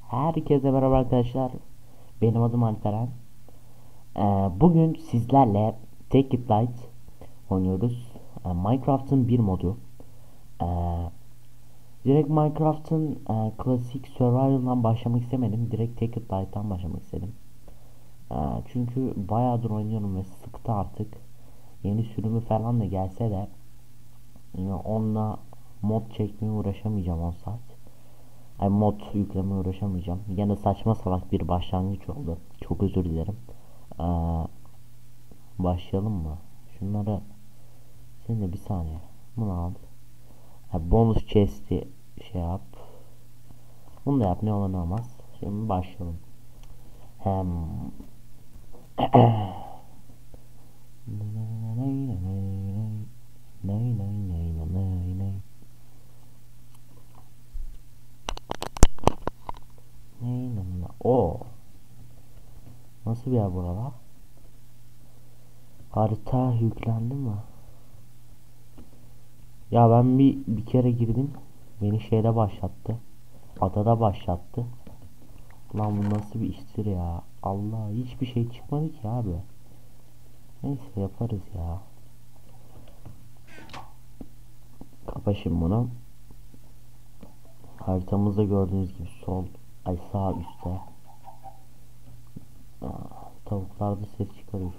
Herkese merhaba arkadaşlar. Benim adım Alperen. Bugün sizlerle Take It Light oynuyoruz. Minecraft'ın bir modu. Ee, Direkt Minecraft'ın klasik Survival'dan başlamak istemedim. Direkt Take It Light'tan başlamak istedim. Ee, Çünkü bayağıdır oynuyorum ve sıktı artık. Yeni sürümü falan da gelse de onunla mod çekmeye uğraşamayacağım 10 saat. Ay mod yüklemeye uğraşamayacağım. Yine saçma salak bir başlangıç oldu. Çok özür dilerim. Ee, Başlayalım mı? Şunları sen de bir saniye. Bunu al. Ha, bonus chest'i şey yap. Bunu da yap ne olur ne olmaz. Şimdi başlayalım. Hem o nasıl bir yer buralar? Harita yüklendi mi? Ya ben bir kere girdim. Beni şeyde başlattı. Adada başlattı. Lan bu nasıl bir iştir ya? Allah hiçbir şey çıkmadı ki abi. Neyse yaparız ya. Kapa şimdi bunu. Haritamızda gördüğünüz gibi sol ay sağ üstte. Tavuklar da ses çıkarıyor.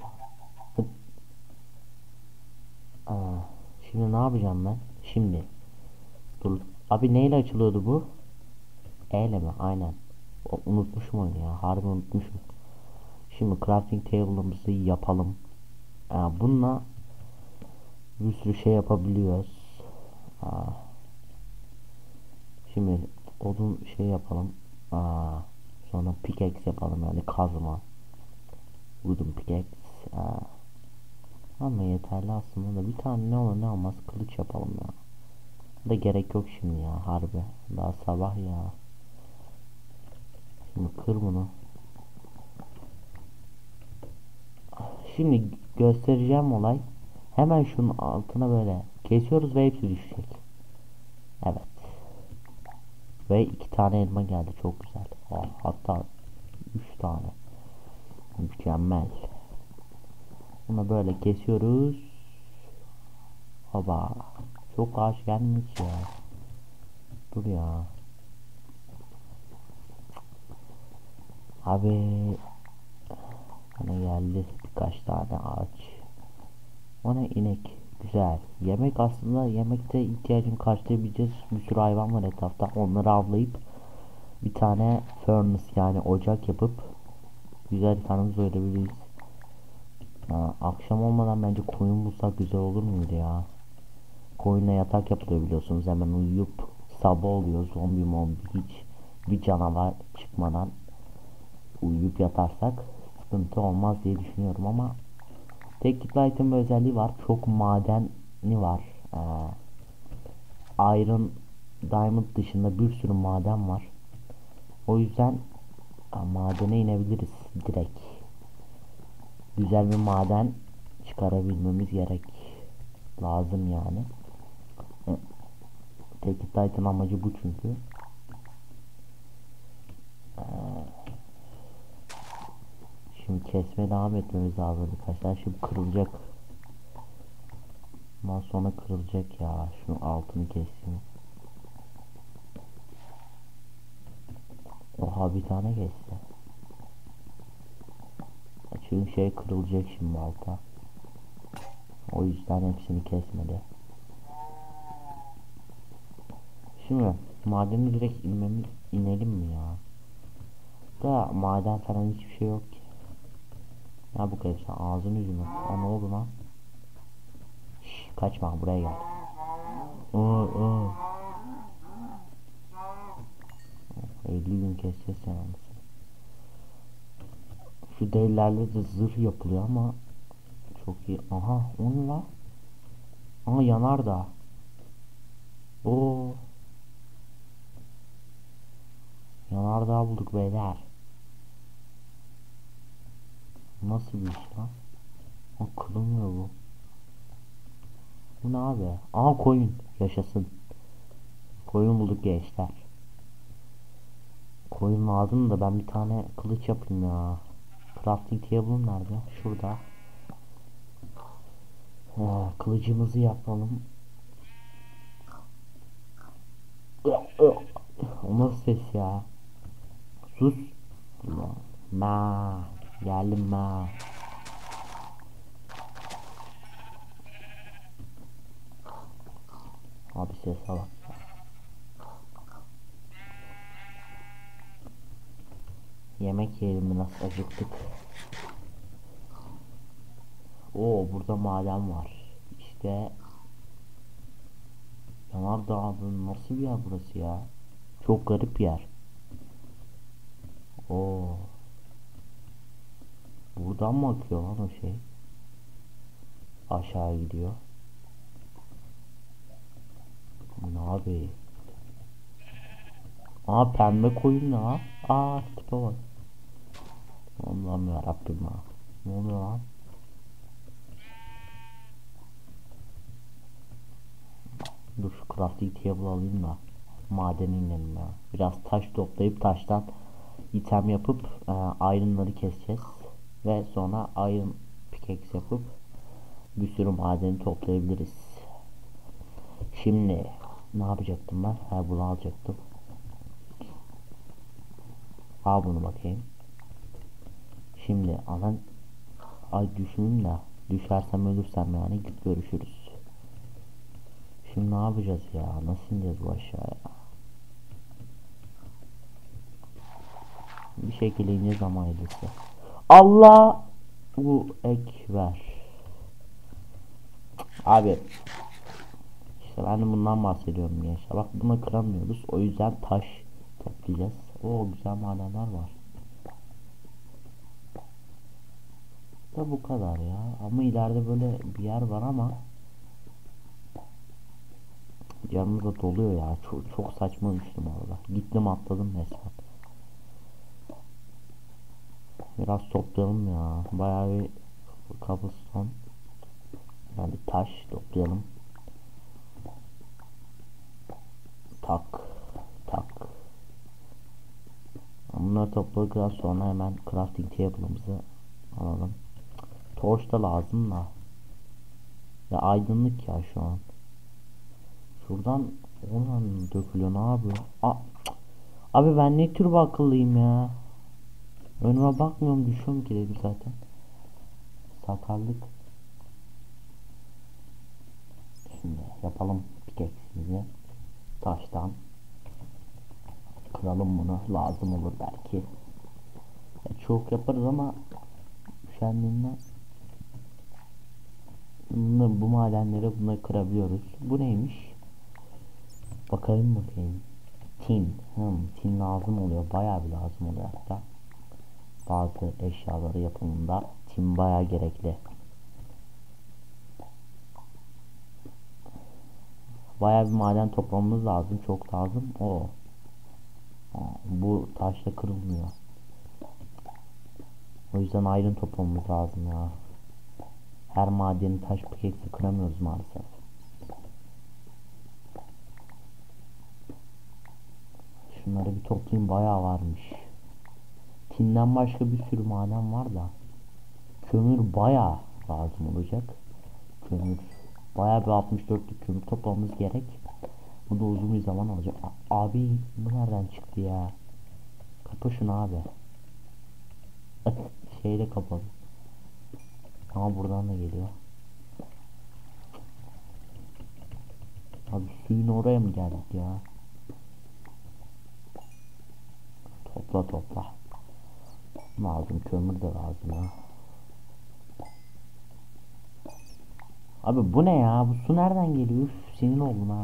Aa, Şimdi ne yapacağım ben? Şimdi dur. Abi neyle açılıyordu bu? E ile mi? Aynen. Unutmuşum oyunu ya. Harbi unutmuşum. Şimdi crafting table'ımızı yapalım. Bununla bir sürü şey yapabiliyoruz. Aa, Şimdi odun şey yapalım. Sonra pickaxe yapalım yani kazma. Wooden pickaxe. Ama yeterli aslında da bir tane ne olur ne olmaz kılıç yapalım ya. Da gerek yok şimdi ya harbi. Daha sabah ya. Şimdi kır bunu. Şimdi göstereceğim olay. Hemen şunun altına böyle kesiyoruz ve hepsi düşecek. Evet. Ve 2 tane elma geldi çok güzel. Hatta 3 tane. Mükemmel. Bunu böyle kesiyoruz. Hoba. Çok ağaç gelmiş ya. Dur ya. Abi. Bana geldi birkaç tane ağaç. O ne inek. Güzel. Yemek aslında yemekte ihtiyacını karşılayabileceğiz. Bir sürü hayvan var etrafta. Onları avlayıp bir tane furnace yani ocak yapıp güzel karnımızı doyurabiliriz. Akşam olmadan bence koyun bulsak güzel olur muydu ya? Koyunla yatak yapılıyor biliyorsunuz. Hemen uyuyup sabah oluyor. Zombi mombi hiç bir canavar çıkmadan uyuyup yatarsak sıkıntı olmaz diye düşünüyorum ama Tek Light'ın bir özelliği var. Çok madeni var. Iron, Diamond dışında bir sürü maden var. O yüzden madene inebiliriz direkt. Güzel bir maden çıkarabilmemiz gerek. Lazım yani. Tek Light'ın amacı bu çünkü. Şimdi kesmeye devam etmemiz lazım arkadaşlar. Şimdi kırılacak. Ondan sonra kırılacak ya. Şu altını keseyim. Oha bir tane kesti. Çünkü şey kırılacak şimdi alta. O yüzden hepsini kesmedi. Şimdi madeni direkt inelim mi ya? Da maden falan hiçbir şey yok ki. Ya bu kadar sen ağzını yüzünü. Ne oldu lan? Şş, kaçma buraya gel. Aa, aa. 50 gün keseceğiz sen anasını. Şu devlerle de zırh yapılıyor ama çok iyi. Aha o ne lan? Aa yanardağ. Oo yanardağ bulduk beyler. Nasıl bir iş lan? Kırılmıyor bu. Bu ne abi? Aha koyun. Yaşasın. Koyun bulduk gençler. Koyun lazım da ben bir tane kılıç yapayım ya. Crafting table'ım nerede? Şurada. Kılıcımızı yapalım. O nasıl ses ya? Sus. Ma. Geldim ma. Abi sese bak. Yemek yiyelim mi, nasıl acıktık. Oo, burada maden var. İşte Yanardağ abi, nasıl bir yer burası ya? Çok garip bir yer. Oo, buradan mı akıyor lan o şey? Aşağı gidiyor. Ne abi? Aa, pembe koyun ne lan? Aa, tipe bak. Allah'ım yarabbim ha. Ne oluyor lan? Dur, şu crafting table alayım da madene inelim ya. Biraz taş toplayıp taştan item yapıp iron'ları keseceğiz. Ve sonra iron pickaxe yapıp bir sürü madeni toplayabiliriz. Şimdi ne yapacaktım ben? Ha, bunu alacaktım. Al bunu bakayım. Şimdi alan, ay düşünün de düşersem ölürsem yani görüşürüz. Şimdi ne yapacağız ya? Nasıl ineceğiz bu aşağıya? Bir şekilde ineceğiz ama ailesi. Allah! Bu ekber. Abi işte ben de bundan bahsediyorum gençler. Bak, buna kıramıyoruz. O yüzden taş toplayacağız. Oo, güzel madenler var. Da bu kadar ya. Ama ileride böyle bir yer var ama canımız da doluyor ya. Çok saçma düştüm orada. Gittim atladım resmen. Biraz toplayalım ya. Bayağı bir cobblestone. Yani taş toplayalım. Tak. Tak. Bunları topladıktan sonra hemen crafting table'ımızı alalım. Torch da lazım da. Ya aydınlık ya şu an. Şuradan oradan dökülüyor, ne yapıyor? Abi ben ne tür bir akıllıyım ya. Önüme bakmıyorum, düşüyorum ki dedi zaten. Sakarlık. Şimdi yapalım pickaxe'imizi. Taştan. Kıralım bunu. Lazım olur belki. Ya çok yaparız ama üşendiğinden bu madenleri bunları kırabiliyoruz. Bu neymiş? Bakayım. Tin. Tin lazım oluyor. Bayağı bir lazım oluyor hatta. Bazı eşyaları yapımında tin bayağı gerekli. Bayağı bir maden toplamamız lazım. Çok lazım. Bu taşla kırılmıyor. O yüzden iron toplamamız lazım ya. Her madeni taş pickaxe kıramıyoruz maalesef. Şunları bir toplayayım, bayağı varmış. Tinden başka bir sürü maden var da. Kömür bayağı lazım olacak. Kömür. Bayağı bir 64'lük kömür toplamamız gerek. Bu da uzun bir zaman alacak. Abi bu nereden çıktı ya? Kapa şunu abi. Şeyle kapalı. Ama buradan da geliyor. Abi suyun oraya mı geldik ya? Topla. Lazım, kömür de lazım ha. Abi bu ne ya? Bu su nereden geliyor? Üf, sinir oldum ha.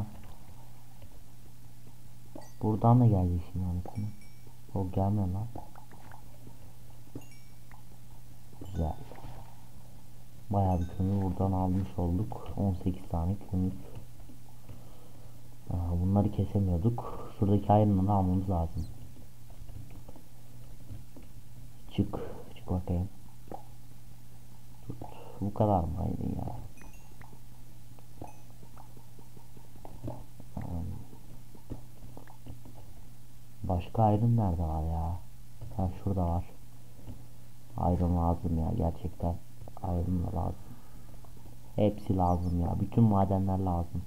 Buradan da geldi şimdi anasını. O gelmiyor lan. Güzel. Bayağı bir kömür buradan almış olduk. 18 tane kömür. Bunları kesemiyorduk. Şuradaki ayrımını almamız lazım. Çık bakayım. Tut. Bu kadar mı aydın ya? Başka iron nerede var ya? Ha, şurada var. Iron lazım ya gerçekten. Iron da lazım. Hepsi lazım ya. Bütün madenler lazım.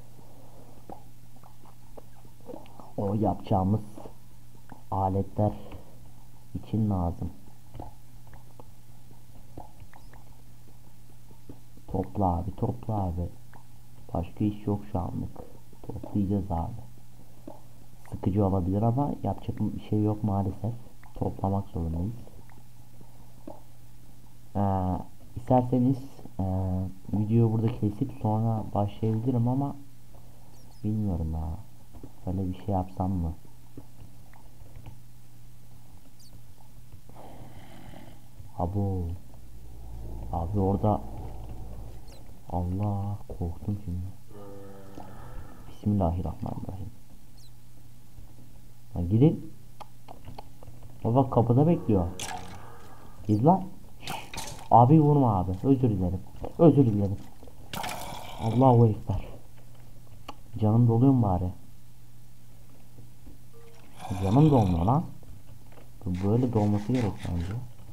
O yapacağımız aletler için lazım. Topla abi, topla abi. Başka iş yok şu anlık. Toplayacağız abi. Sıkıcı olabilir ama yapacak bir şey yok maalesef. Toplamak zorundayız. İsterseniz videoyu burada kesip sonra başlayabilirim ama bilmiyorum ya. Böyle bir şey yapsam mı? Abo. Abi orada Allah korktum şimdi. Bismillahirrahmanirrahim. Ha, gidin. Baba kapıda bekliyor. Git lan. Abi vurma abi. Özür dilerim. Özür dilerim. Allahu Ekber. Canım doluyor mu bari? Canım dolmuyor lan. Böyle dolması gerek bence.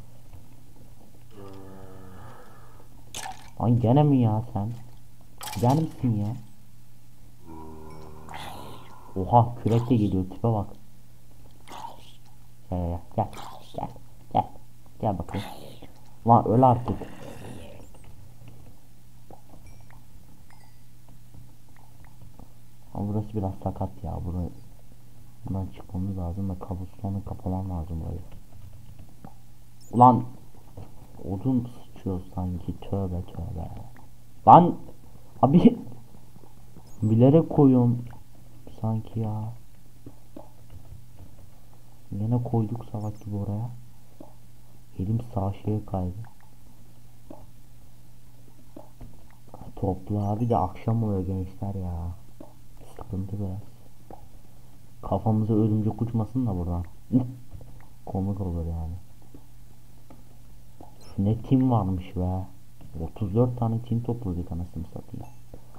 Ay gene mi ya sen? Gider misin ya? Oha kürek de geliyor tipe bak. Gel gel gel gel. Gel bakayım. Lan öl artık. Ama burası biraz sakat ya. Buradan çıkmamız lazım ve kabustonla kapamam lazım burayı. Ulan odun sıçıyor sanki, tövbe tövbe. Lan abi bilerek koyuyorum sanki ya. Yine koyduk salak gibi oraya. Elim sağ şeye kaydı. Topla abi de akşam oluyor gençler ya. Sıkıntı biraz. Kafamıza örümcek uçmasın da buradan. Komik olur yani. Şu ne tim varmış be. 34 tane tim topladık anasını satayım.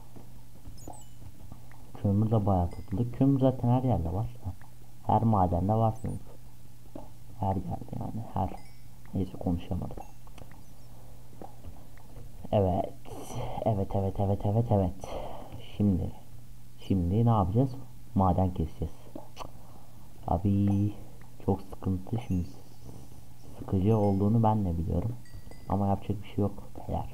Kömür de bayağı topladık. Kömür zaten her yerde var. Her madende var kömür. Her yerde yani her. Neyse konuşamadım. Evet. Evet. Şimdi ne yapacağız? Maden keseceğiz. Abi çok sıkıntı şimdi. Sıkıcı olduğunu ben de biliyorum. Ama yapacak bir şey yok beyler.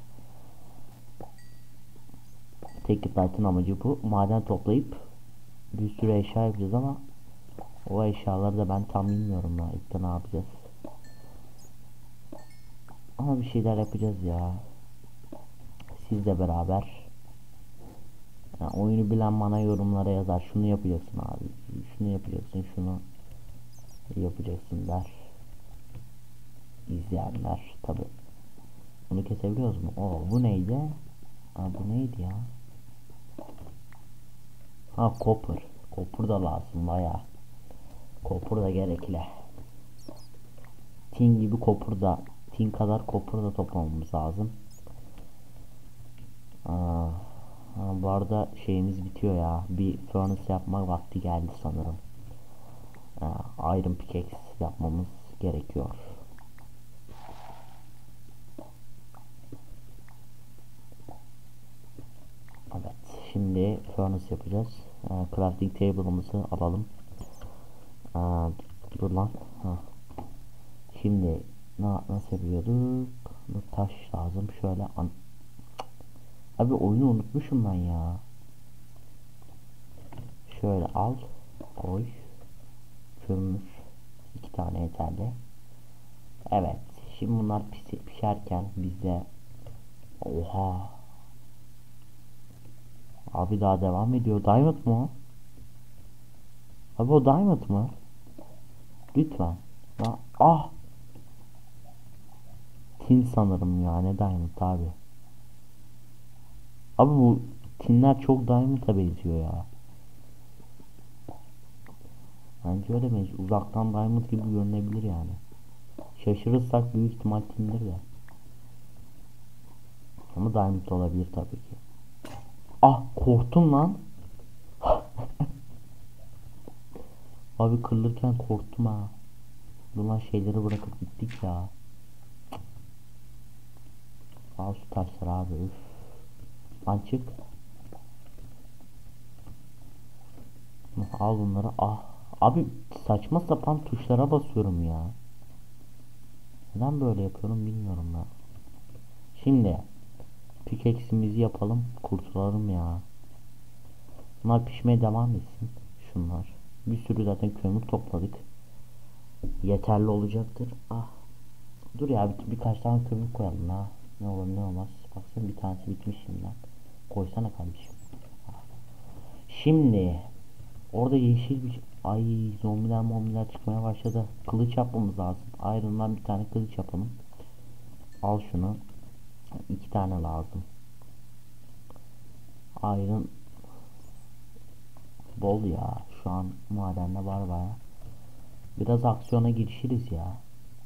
Tek Light'ın amacı bu. Maden toplayıp bir sürü eşya yapacağız ama o eşyaları da ben tam bilmiyorum ya. İlk de ne yapacağız? Ama bir şeyler yapacağız ya. Sizle beraber. Yani oyunu bilen bana yorumlara yazar. Şunu yapacaksın abi. Şunu yapacaksın. Şunu yapacaksın der. İzleyenler tabi. Bunu kesebiliyoruz mu? Oo, bu neydi? Aa, bu neydi ya? Ha copper. Copper da lazım baya. Copper da gerekli. Tin gibi copper da. Tin kadar copper da toplamamız lazım. Aa, bu arada şeyimiz bitiyor ya. Bir furnace yapmak vakti geldi sanırım. Iron pickaxe yapmamız gerekiyor. Evet, şimdi furnace yapacağız. Crafting table'ımızı alalım. Dur lan. Şimdi nasıl yapıyorduk? Taş lazım. Şöyle abi oyunu unutmuşum ben ya. Şöyle al, koy. Kömür 2 tane yeterli. Evet. Şimdi bunlar pişerken bizde oha. Abi daha devam ediyor. Diamond mı o? Abi o diamond mı? Lütfen. Ah. Tin sanırım ya. Ne diamond abi. Abi bu tinler çok diamond'a benziyor ya. Bence öyle benziyor. Uzaktan diamond gibi görünebilir yani. Şaşırırsak büyük ihtimal tindir de. Ama diamond olabilir tabii ki. Ah korktum lan. Abi kırılırken korktum ha. Ulan şeyleri bırakıp gittik ya. Al şu taşları abi, üf. Lan çık. Al bunları. Ah. Abi saçma sapan tuşlara basıyorum ya. Neden böyle yapıyorum bilmiyorum ben. Şimdi pickaxe'imizi yapalım. Kurtulalım ya. Bunlar pişmeye devam etsin. Şunlar. Bir sürü zaten kömür topladık. Yeterli olacaktır. Ah. Dur ya, birkaç tane kömür koyalım ha. Ne olur ne olmaz. Baksana bir tanesi bitmiş şimdiden. Koysana kardeşim. Şimdi orada yeşil bir ay, zombiler çıkmaya başladı. Kılıç yapmamız lazım. Iron'dan bir tane kılıç yapalım. Al şunu. 2 tane lazım. Iron bol ya. Şu an madende var baya. Biraz aksiyona girişiriz ya.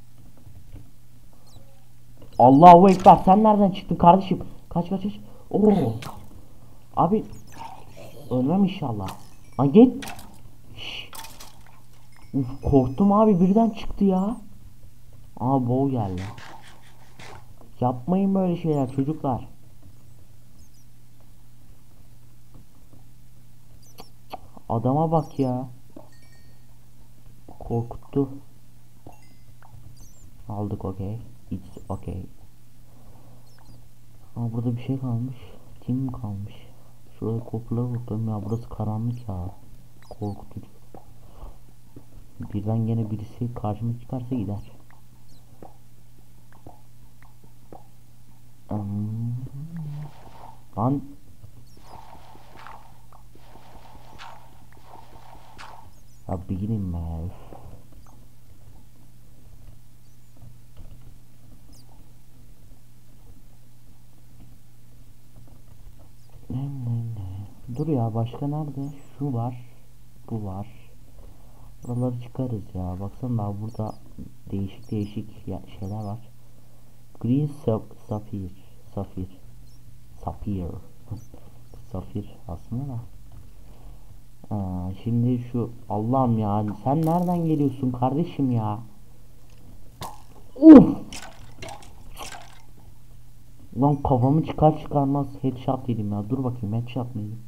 Allahu Ekber, sen nereden çıktın kardeşim? Kaç kaç kaç. Oo. Abi ölmem inşallah. Lan git. Şş. Uf, korktum abi, birden çıktı ya. Aa, boğ geldi. Yapmayın böyle şeyler çocuklar. Adama bak ya. Korkuttu. Aldık, okey. It's okay. Aa, burada bir şey kalmış. Tim mi kalmış? Şurada kopyalara bakalım ya, burası karanlık ya. Korkutucu. Birden gene birisi karşıma çıkarsa gider. Lan ya, bir gidin be. Dur ya, başka nerede? Şu var. Bu var. Buraları çıkarız ya. Baksana daha burada değişik değişik şeyler var. Green Sapphire. Sapphire. Sapphire. Safir aslında da. Şimdi şu Allah'ım ya, sen nereden geliyorsun kardeşim ya? Uf! Lan kafamı çıkar çıkarmaz headshot yedim ya. Dur bakayım, headshot mıydı?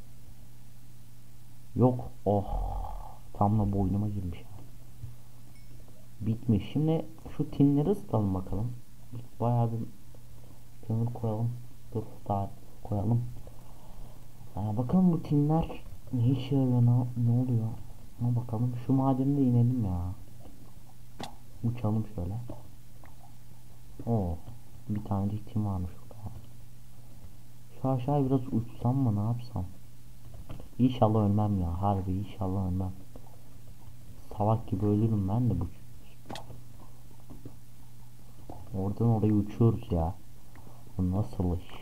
Yok. Oh. Tam da boynuma girmiş. Bitmiş. Şimdi şu tinleri ısıtalım bakalım. Bayağı bir kömür koyalım. Dur daha koyalım. Bakalım bu tinler ne işe yarıyor, ne oluyor? Ama bakalım, şu madene de inelim ya. Uçalım şöyle. Oo, bir tanecik tim varmış burada. Şu aşağıya biraz uçsam mı, ne yapsam? İnşallah ölmem ya, harbi inşallah ölmem. Salak gibi ölürüm ben de bu. Oradan oraya uçuyoruz ya. Bu nasıl iş?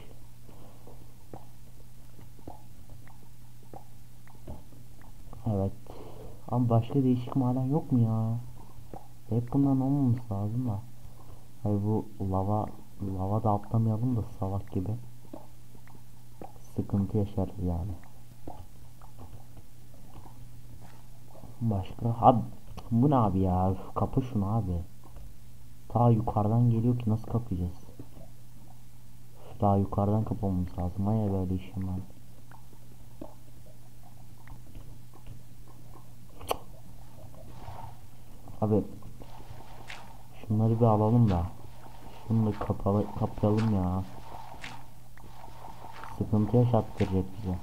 Evet. Ama başka değişik maden yok mu ya? Hep bundan olmaması lazım da. Hayır, bu lava da atlamayalım da salak gibi. Sıkıntı yaşarız yani. Başka abi, bu ne abi ya? Üf, kapı şunu abi. Ta yukarıdan geliyor ki nasıl kapayacağız? Üf, daha yukarıdan kapamamız lazım. Hayır, böyle işim ben. Abi şunları bir alalım da. Şunu da kapayalım ya. Sıkıntı yaşattıracak bize.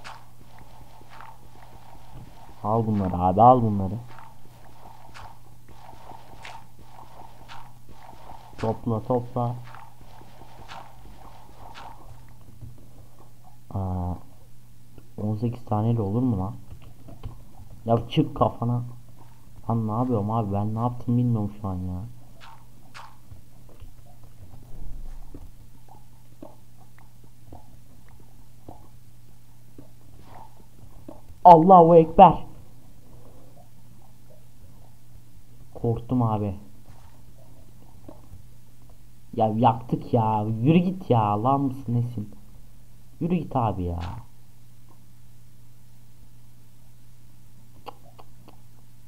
Al bunları abi, al bunları. Topla topla. Aa, 18 taneyle olur mu lan? Ya çık kafana. Lan ne yapıyorum abi, ben ne yaptım bilmiyorum şu an ya. Allahu Ekber. Korktum abi. Ya yaktık ya. Yürü git ya. Lan mısın nesin? Yürü git abi ya.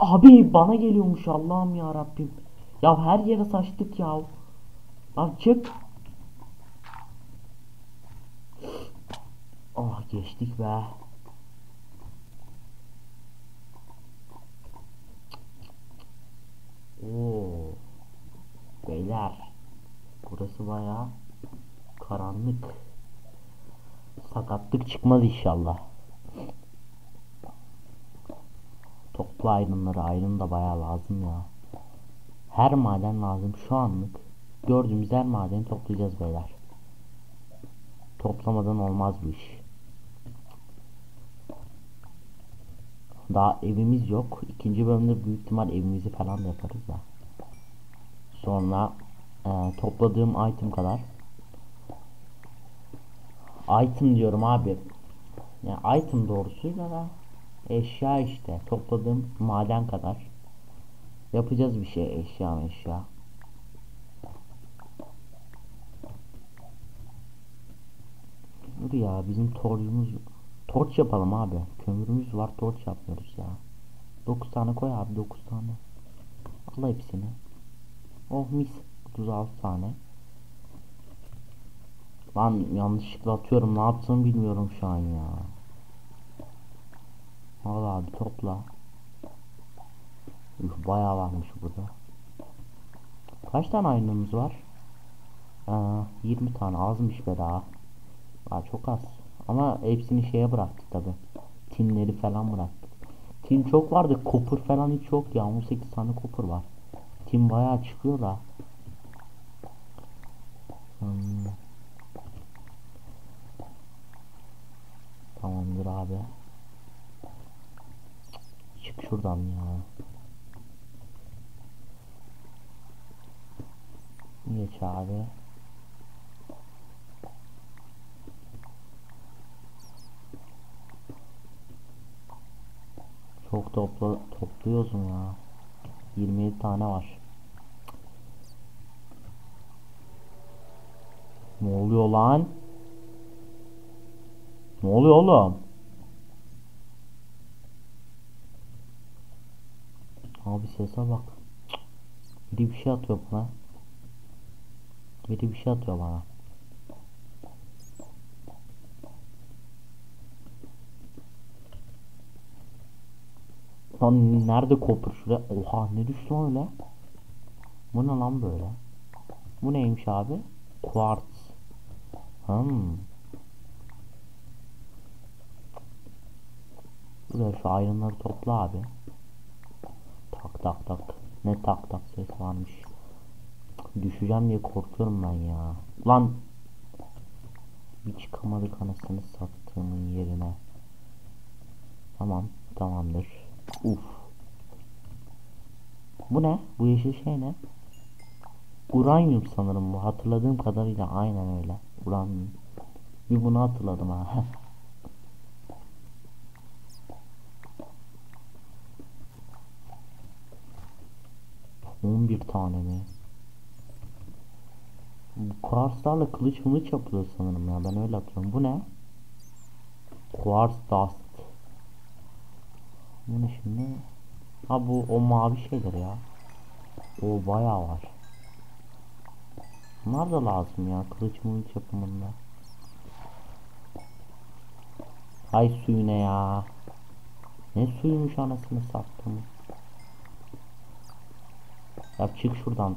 Abi bana geliyormuş, Allah'ım ya Rabbim. Ya her yere saçtık ya. Lan çık. Ah, geçtik be. Oo, beyler. Burası bayağı karanlık. Sakatlık çıkmaz inşallah. Topla ayrınları. Ayrın da bayağı lazım ya. Her maden lazım şu anlık. Gördüğümüz her madeni toplayacağız beyler. Toplamadan olmaz bu iş. Daha evimiz yok. İkinci bölümde büyük ihtimal evimizi falan da yaparız da. Sonra topladığım item kadar. Item diyorum abi. Yani item doğrusuyla da eşya işte. Topladığım maden kadar. Yapacağız bir şey, eşya. Dur ya, bizim torcumuz. Torç yapalım abi. Kömürümüz var, torç yapmıyoruz ya. 9 tane koy abi, 9 tane. Al hepsini. Oh mis. 36 tane. Lan yanlışlıkla atıyorum, ne yaptığımı bilmiyorum şu an ya. Al abi, topla. Üf, bayağı varmış burada. Kaç tane aynamız var? 20 tane, azmış be daha. Çok az. Ama hepsini şeye bıraktık tabi. Tinleri falan bıraktık. Tin çok vardı. Copper falan hiç yok ya. 18 tane copper var. Tin bayağı çıkıyor da. Hmm, tamamdır abi. Çık şuradan ya. Geç abi. Çok topluyorsun ya. 27 tane var. Ne oluyor lan? Ne oluyor oğlum? Abi sese bak. Biri bir şey atıyor bana. Biri bir şey atıyor bana. Lan nerede kopur şuraya? Oha, ne düştü öyle? Bu ne lan böyle? Bu neymiş abi? Quartz. Hmm. Buraya şu ayrınları topla abi. Tak tak tak. Ne tak tak ses varmış. Düşeceğim diye korkuyorum ben ya. Lan bir çıkamadık anasını sattığımın yerine. Tamam, tamamdır. Uf. Bu ne? Bu yeşil şey ne? Uranyum sanırım bu. Hatırladığım kadarıyla aynen öyle. Uranyum. Bir bunu hatırladım ha. 11 tane mi? Bu kuarslarla kılıç mılıç yapılıyor sanırım ya. Ben öyle hatırlıyorum. Bu ne? Quartz dust. Bu ne şimdi? Ha, bu o mavi şeyler ya. O bayağı var. Bunlar da lazım ya. Kılıç mılıç yapımında. Ay suyuna ya. Ne suymuş anasını sattım. Ya çık şuradan.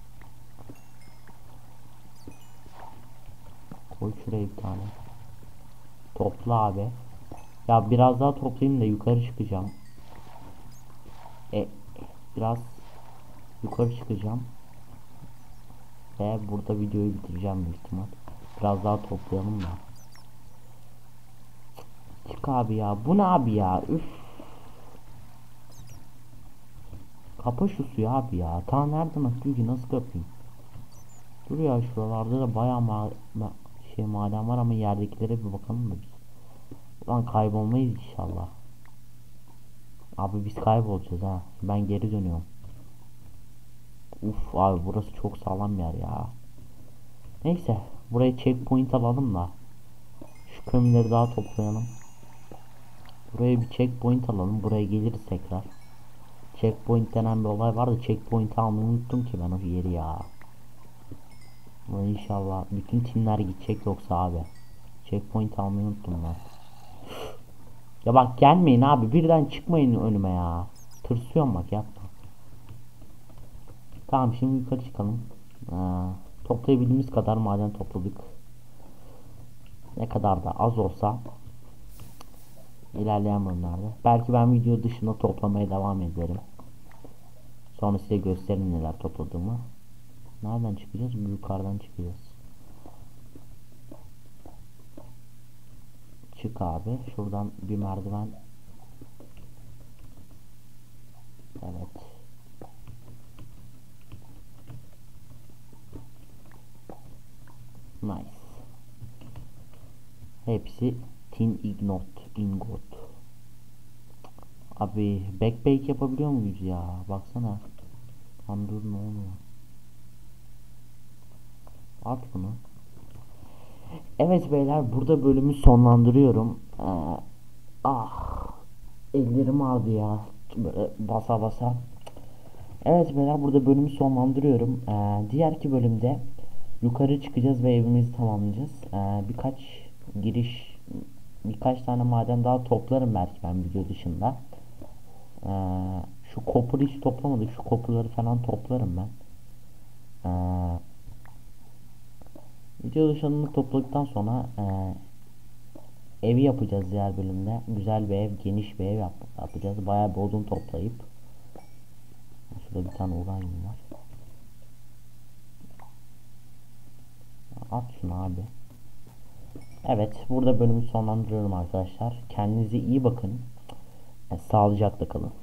Koy şuraya bir tane. Topla abi. Ya biraz daha toplayayım da yukarı çıkacağım. E, biraz yukarı çıkacağım. Ve burada videoyu bitireceğim büyük ihtimal. Biraz daha toplayalım da. Çık abi ya. Bu ne abi ya? Üf. Kapa şu suyu abi ya. Ta nereden akıyor ki, nasıl kapayım? Dur ya, şuralarda da bayağı maden var ama yerdekilere bir bakalım da biz. Ulan kaybolmayız inşallah. Abi biz kaybolacağız ha. Ben geri dönüyorum. Uf abi, burası çok sağlam bir yer ya. Neyse, buraya checkpoint alalım da. Şu kömürleri daha toplayalım. Buraya bir checkpoint alalım. Buraya geliriz tekrar. Checkpoint denen bir olay vardı. Checkpoint'i almayı unuttum ki ben o yeri ya. Ama inşallah bütün timler gidecek yoksa abi. Checkpoint almayı unuttum ben. Ya bak gelmeyin abi, birden çıkmayın önüme ya. Tırsıyorum bak, yapma. Tamam, şimdi yukarı çıkalım. Toplayabildiğimiz kadar maden topladık. Ne kadar da az olsa ilerleyen bölümlerde. Belki ben video dışında toplamaya devam ederim. Sonra size gösteririm neler topladığımı. Nereden çıkacağız? Yukarıdan çıkacağız. Çık abi. Şuradan bir merdiven. Evet. Nice. Hepsi tin ingot. Abi backpack yapabiliyor muyuz ya? Baksana. Lan dur, ne oluyor? At bunu. Evet beyler, burada bölümü sonlandırıyorum. Ah, ellerim ağrıdı ya. Böyle basa basa. Evet beyler, burada bölümü sonlandırıyorum. Diğerki bölümde yukarı çıkacağız ve evimizi tamamlayacağız. Giriş birkaç tane maden daha toplarım belki ben video dışında. Şu copper'ı hiç toplamadık. Şu copper'ları falan toplarım ben. Video dışında topladıktan sonra evi yapacağız diğer bölümde. Güzel bir ev, geniş bir ev yapacağız. Bayağı bir odun toplayıp. Şurada bir tane uranyum var. At şunu abi. Evet, burada bölümü sonlandırıyorum arkadaşlar. Kendinize iyi bakın. Sağlıcakla kalın.